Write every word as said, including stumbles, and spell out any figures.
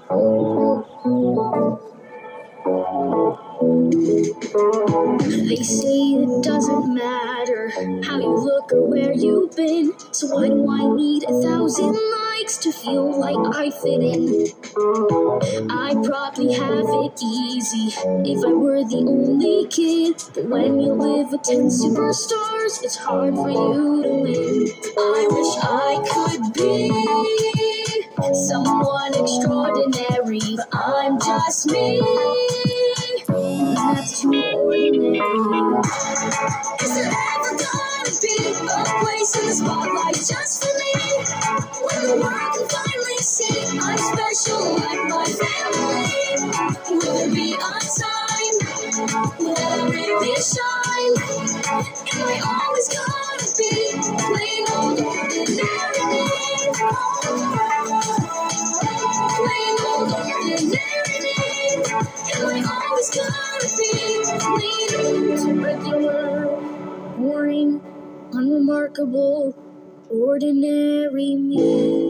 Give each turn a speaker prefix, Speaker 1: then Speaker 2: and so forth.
Speaker 1: They say it doesn't matter how you look or where you've been, so why do I need a thousand likes to feel like I fit in? I'd probably have it easy if I were the only kid, but when you live with ten superstars, it's hard for you to win. I wish I could be someone extraordinary, but I'm just me. That's too ordinary. Is there ever gonna be a place in the spotlight just for me, where the world can finally see I'm special like my family? Will there be a time when I really shine? Am I always gonna be plain old ordinary me? Plain old ordinary me. Am I always gonna be plain old regular, boring, unremarkable, ordinary me?